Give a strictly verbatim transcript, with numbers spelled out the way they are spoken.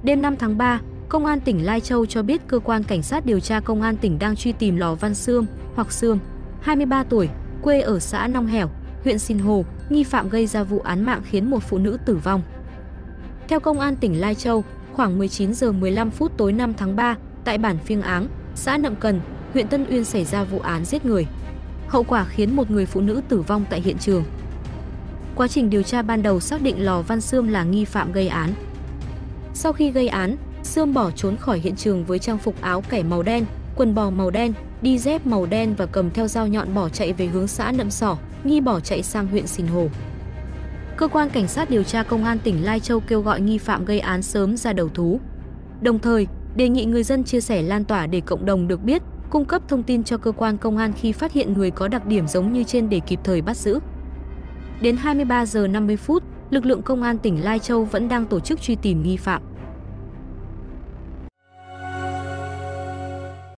Đêm năm tháng ba, Công an tỉnh Lai Châu cho biết cơ quan cảnh sát điều tra Công an tỉnh đang truy tìm Lò Văn Xương hoặc Sương, hai mươi ba tuổi, quê ở xã Nong Hẻo, huyện Sinh Hồ, nghi phạm gây ra vụ án mạng khiến một phụ nữ tử vong. Theo Công an tỉnh Lai Châu, khoảng mười chín giờ mười lăm phút tối năm tháng ba, tại bản Phiêng Áng, xã Nậm Cần, huyện Tân Uyên xảy ra vụ án giết người. Hậu quả khiến một người phụ nữ tử vong tại hiện trường. Quá trình điều tra ban đầu xác định Lò Văn Xương là nghi phạm gây án. Sau khi gây án, Xương bỏ trốn khỏi hiện trường với trang phục áo kẻ màu đen, quần bò màu đen, đi dép màu đen và cầm theo dao nhọn bỏ chạy về hướng xã Nậm Sỏ, nghi bỏ chạy sang huyện Sinh Hồ. Cơ quan cảnh sát điều tra Công an tỉnh Lai Châu kêu gọi nghi phạm gây án sớm ra đầu thú. Đồng thời, đề nghị người dân chia sẻ lan tỏa để cộng đồng được biết, cung cấp thông tin cho cơ quan công an khi phát hiện người có đặc điểm giống như trên để kịp thời bắt giữ. Đến hai mươi ba giờ năm mươi phút, lực lượng Công an tỉnh Lai Châu vẫn đang tổ chức truy tìm nghi phạm.